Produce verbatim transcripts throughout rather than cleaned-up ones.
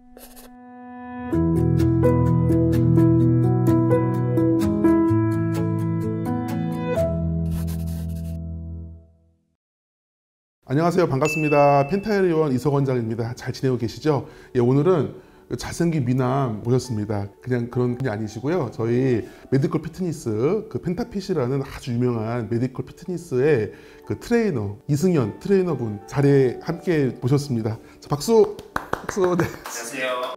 안녕하세요. 반갑습니다. 펜타일의원 이석 원장입니다. 잘 지내고 계시죠? 예, 오늘은 잘생긴 미남 모셨습니다. 그냥 그런 분이 아니시고요. 저희 메디컬 피트니스 그 펜타핏이라는 아주 유명한 메디컬 피트니스의 그 트레이너 이승현 트레이너분 자리에 함께 모셨습니다. 자, 박수! 박수! 네. 안녕하세요.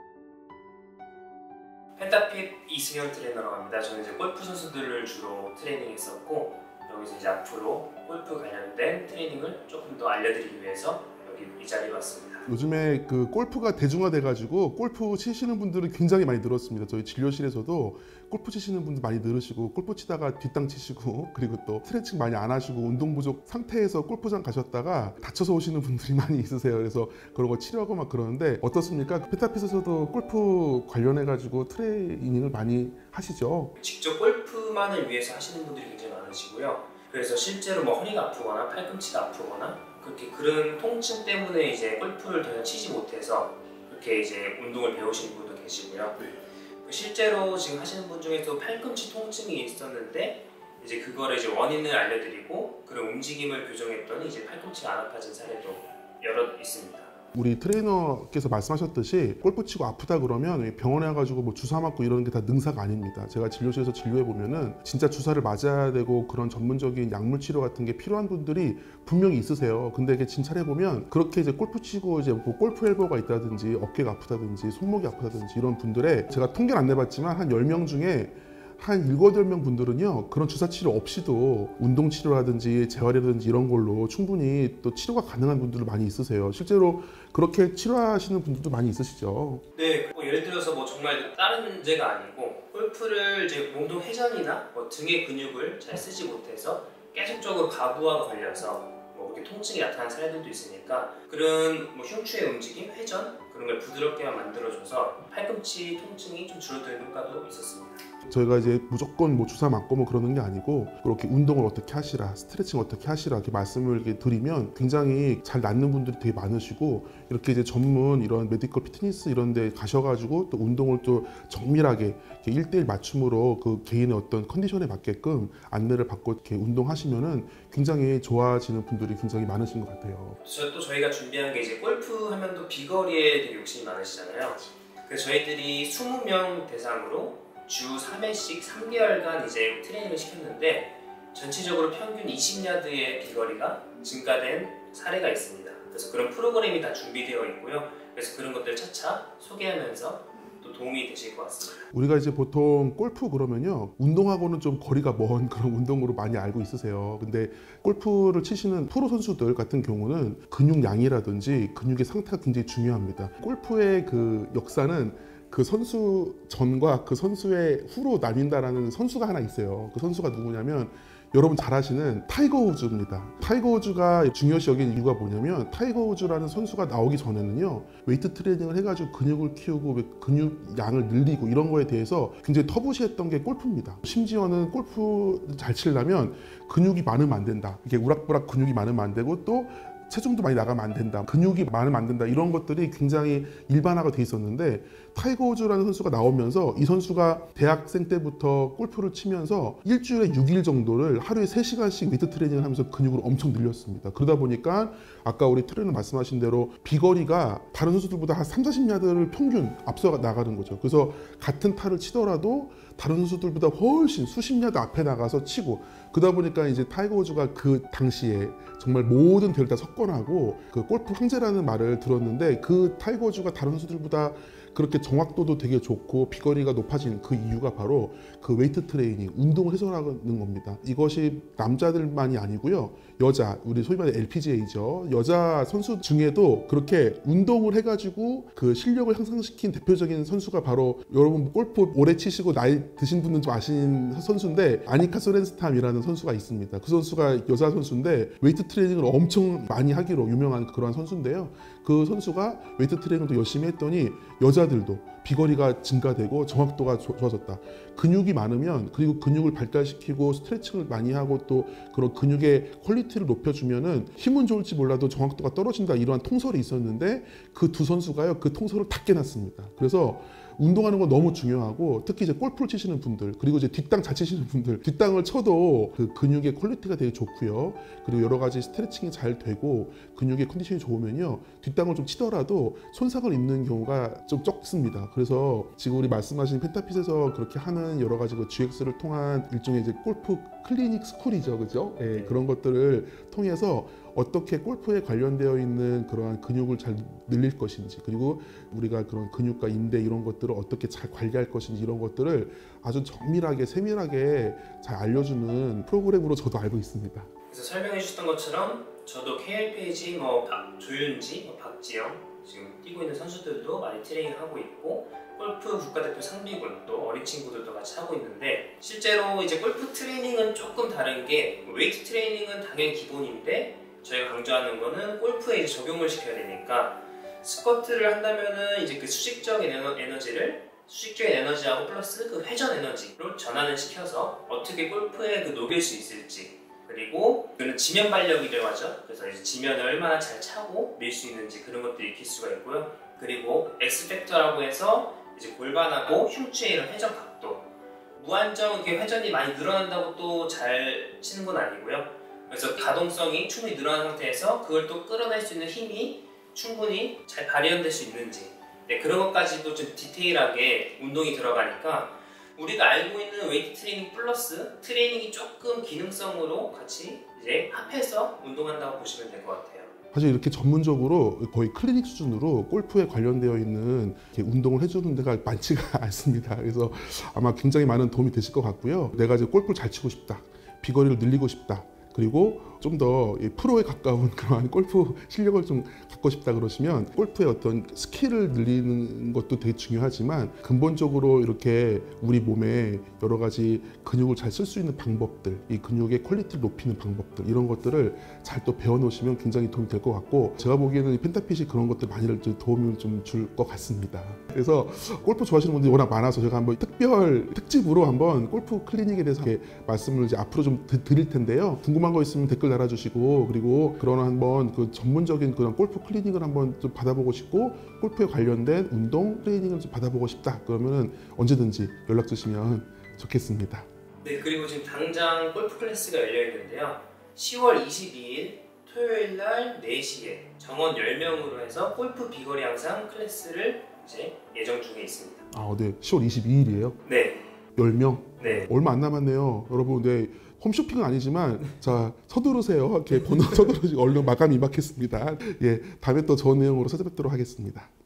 펜타핏 이승현 트레이너라고 합니다. 저는 이제 골프 선수들을 주로 트레이닝했었고 여기서 이제 앞으로 골프 관련된 트레이닝을 조금 더 알려드리기 위해서 여기 이 자리에 왔습니다. 요즘에 그 골프가 대중화돼가지고 골프 치시는 분들은 굉장히 많이 늘었습니다. 저희 진료실에서도 골프 치시는 분들 많이 늘으시고 골프 치다가 뒷땅 치시고 그리고 또 스트레칭 많이 안 하시고 운동 부족 상태에서 골프장 가셨다가 다쳐서 오시는 분들이 많이 있으세요. 그래서 그런 거 치료하고 막 그러는데 어떻습니까? 펜타핏에서도 골프 관련해가지고 트레이닝을 많이 하시죠? 직접 골프만을 위해서 하시는 분들이 굉장히 많으시고요. 그래서 실제로 뭐 허리가 아프거나 팔꿈치가 아프거나 그렇게 그런 통증 때문에 이제 골프를 더 이상 치지 못해서 그렇게 이제 운동을 배우시는 분도 계시고요. 네. 실제로 지금 하시는 분 중에서 팔꿈치 통증이 있었는데 이제 그거를 이제 원인을 알려드리고 그런 움직임을 교정했더니 이제 팔꿈치가 안 아파진 사례도 여러 있습니다. 우리 트레이너께서 말씀하셨듯이 골프 치고 아프다 그러면 병원에 가가지고 뭐 주사 맞고 이러는 게 다 능사가 아닙니다. 제가 진료실에서 진료해 보면은 진짜 주사를 맞아야 되고 그런 전문적인 약물 치료 같은 게 필요한 분들이 분명히 있으세요. 근데 이게 진찰해 보면 그렇게 이제 골프 치고 이제 뭐 골프 엘보가 있다든지 어깨가 아프다든지 손목이 아프다든지 이런 분들의 제가 통계는 안 내봤지만 한 열 명 중에 한 일곱, 여덟 명 분들은요 그런 주사치료 없이도 운동치료라든지 재활이라든지 이런 걸로 충분히 또 치료가 가능한 분들도 많이 있으세요. 실제로 그렇게 치료하시는 분들도 많이 있으시죠? 네, 뭐 예를 들어서 뭐 정말 다른 문제가 아니고 골프를 이제 몸통 회전이나 뭐 등의 근육을 잘 쓰지 못해서 계속적으로 가부하가 걸려서 뭐 그렇게 통증이 나타나는 사례들도 있으니까 그런 뭐 흉추의 움직임, 회전 그런 걸 부드럽게만 만들어줘서 팔꿈치 통증이 좀 줄어드는 효과도 있었습니다. 저희가 이제 무조건 뭐 주사 맞고 뭐 그러는 게 아니고 그렇게 운동을 어떻게 하시라, 스트레칭 어떻게 하시라 이렇게 말씀을 이렇게 드리면 굉장히 잘 낫는 분들이 되게 많으시고 이렇게 이제 전문 이런 메디컬 피트니스 이런 데 가셔가지고 또 운동을 또 정밀하게 일 대일 맞춤으로 그 개인의 어떤 컨디션에 맞게끔 안내를 받고 이렇게 운동하시면은 굉장히 좋아지는 분들이 굉장히 많으신 것 같아요. 또 저희가 준비한 게 이제 골프 하면 또 비거리에 되게 욕심이 많으시잖아요. 그래서 저희들이 이십 명 대상으로 주 삼 회씩 삼 개월간 이제 트레이닝을 시켰는데 전체적으로 평균 이십 야드의 비거리가 증가된 사례가 있습니다. 그래서 그런 프로그램이 다 준비되어 있고요. 그래서 그런 것들 차차 소개하면서 또 도움이 되실 것 같습니다. 우리가 이제 보통 골프 그러면요 운동하고는 좀 거리가 먼 그런 운동으로 많이 알고 있으세요. 근데 골프를 치시는 프로 선수들 같은 경우는 근육량이라든지 근육의 상태가 굉장히 중요합니다. 골프의 그 역사는 그 선수 전과 그 선수의 후로 나뉜다라는 선수가 하나 있어요. 그 선수가 누구냐면 여러분 잘 아시는 타이거 우즈입니다. 타이거 우즈가 중요시 여긴 이유가 뭐냐면 타이거 우즈라는 선수가 나오기 전에는요 웨이트 트레이닝을 해가지고 근육을 키우고 근육 양을 늘리고 이런 거에 대해서 굉장히 터부시했던 게 골프입니다. 심지어는 골프 잘 치려면 근육이 많으면 안 된다. 이게 우락부락 근육이 많으면 안 되고 또 체중도 많이 나가면 안 된다. 근육이 많으면 안 된다. 이런 것들이 굉장히 일반화가 돼 있었는데 타이거 우즈라는 선수가 나오면서 이 선수가 대학생 때부터 골프를 치면서 일주일에 육 일 정도를 하루에 세 시간씩 웨이트 트레이닝을 하면서 근육을 엄청 늘렸습니다. 그러다 보니까 아까 우리 트레이너 말씀하신 대로 비거리가 다른 선수들보다 한 삼사십 야드를 평균 앞서 나가는 거죠. 그래서 같은 타를 치더라도 다른 선수들보다 훨씬 수십 야드 앞에 나가서 치고 그러다 보니까 이제 타이거 우즈가 그 당시에 정말 모든 대회를 다 석권하고 그 골프 황제라는 말을 들었는데 그 타이거 우즈가 다른 선수들보다 그렇게 정확도도 되게 좋고 비거리가 높아진 그 이유가 바로 그 웨이트 트레이닝, 운동을 해서라는 겁니다. 이것이 남자들만이 아니고요. 여자, 우리 소위 말해 엘피지에이죠. 여자 선수 중에도 그렇게 운동을 해가지고 그 실력을 향상시킨 대표적인 선수가 바로 여러분 골프 오래 치시고 나이 드신 분은 좀 아시는 선수인데 아니카 소렌스탐이라는 선수가 있습니다. 그 선수가 여자 선수인데 웨이트 트레이닝을 엄청 많이 하기로 유명한 그러한 선수인데요. 그 선수가 웨이트 트레이닝도 열심히 했더니 여자 여자들도 비거리가 증가되고 정확도가 조- 좋아졌다. 근육이 많으면, 그리고 근육을 발달시키고 스트레칭을 많이 하고 또 그런 근육의 퀄리티를 높여주면은 힘은 좋을지 몰라도 정확도가 떨어진다, 이러한 통설이 있었는데 그 두 선수가요 그 통설을 다 깨놨습니다. 그래서 운동하는 건 너무 중요하고, 특히 이제 골프를 치시는 분들, 그리고 이제 뒷땅 잘 치시는 분들, 뒷땅을 쳐도 그 근육의 퀄리티가 되게 좋고요. 그리고 여러 가지 스트레칭이 잘 되고 근육의 컨디션이 좋으면요, 뒷땅을 좀 치더라도 손상을 입는 경우가 좀 적습니다. 그래서 지금 우리 말씀하신 펜타핏에서 그렇게 하는 여러 가지 그 지엑스를 통한 일종의 이제 골프 클리닉 스쿨이죠, 그죠? 예, 그런 것들을 통해서 어떻게 골프에 관련되어 있는 그러한 근육을 잘 늘릴 것인지, 그리고 우리가 그런 근육과 인대 이런 것들을 어떻게 잘 관리할 것인지, 이런 것들을 아주 정밀하게 세밀하게 잘 알려주는 프로그램으로 저도 알고 있습니다. 그래서 설명해 주셨던 것처럼 저도 케이엘 페이지, 뭐 박, 조윤지, 뭐 박지영 지금 뛰고 있는 선수들도 많이 트레이닝하고 있고, 골프 국가대표 상비군 또 어린 친구들도 같이 하고 있는데, 실제로 이제 골프 트레이닝은 조금 다른 게, 웨이트 트레이닝은 당연히 기본인데 저희가 강조하는 거는 골프에 이제 적용을 시켜야 되니까, 스쿼트를 한다면은 이제 그 수직적인 에너, 에너지를 수직적인 에너지하고 플러스 그 회전 에너지로 전환을 시켜서 어떻게 골프에 그 녹일 수 있을지, 그리고 그는 지면 발력이라고 하죠. 그래서 이제 지면을 얼마나 잘 차고 밀 수 있는지 그런 것도 익힐 수가 있고요. 그리고 X팩터라고 해서 이제 골반하고 흉추의 이런 회전 각도, 무한정 이렇게 회전이 많이 늘어난다고 또 잘 치는 건 아니고요. 그래서 가동성이 충분히 늘어난 상태에서 그걸 또 끌어낼 수 있는 힘이 충분히 잘 발현될 수 있는지, 네, 그런 것까지도 좀 디테일하게 운동이 들어가니까 우리가 알고 있는 웨이트 트레이닝 플러스 트레이닝이 조금 기능성으로 같이 이제 합해서 운동한다고 보시면 될 것 같아요. 사실 이렇게 전문적으로 거의 클리닉 수준으로 골프에 관련되어 있는 이렇게 운동을 해주는 데가 많지가 않습니다. 그래서 아마 굉장히 많은 도움이 되실 것 같고요. 내가 이제 골프를 잘 치고 싶다, 비거리를 늘리고 싶다, 그리고 좀 더 프로에 가까운 그런 골프 실력을 좀 갖고 싶다 그러시면, 골프의 어떤 스킬을 늘리는 것도 되게 중요하지만, 근본적으로 이렇게 우리 몸에 여러 가지 근육을 잘 쓸 수 있는 방법들, 이 근육의 퀄리티를 높이는 방법들, 이런 것들을 잘 또 배워놓으시면 굉장히 도움이 될 것 같고, 제가 보기에는 이 펜타핏이 그런 것들 많이 도움을 좀 줄 것 같습니다. 그래서 골프 좋아하시는 분들이 워낙 많아서 제가 한번 특별 특집으로 한번 골프 클리닉에 대해서 이렇게 말씀을 이제 앞으로 좀 드릴 텐데요. 궁금한 거 있으면 댓글 달아주시고, 그리고 그런 한번 그 전문적인 그런 골프 클리닉을 한번 좀 받아보고 싶고, 골프에 관련된 운동 트레이닝을 좀 받아보고 싶다 그러면은 언제든지 연락 주시면 좋겠습니다. 네, 그리고 지금 당장 골프 클래스가 열려 있는데요. 시월 이십이일 토요일 날 네 시에 정원 열 명으로 해서 골프 비거리 향상 클래스를 이제 예정 중에 있습니다. 아, 네. 시월 이십이일이에요? 네. 열 명? 네. 얼마 안 남았네요. 여러분, 네. 홈쇼핑은 아니지만 자, 서두르세요. 이렇게 번호 서두르시고 얼른 마감이 임하겠습니다. 예, 다음에 또 좋은 내용으로 찾아뵙도록 하겠습니다.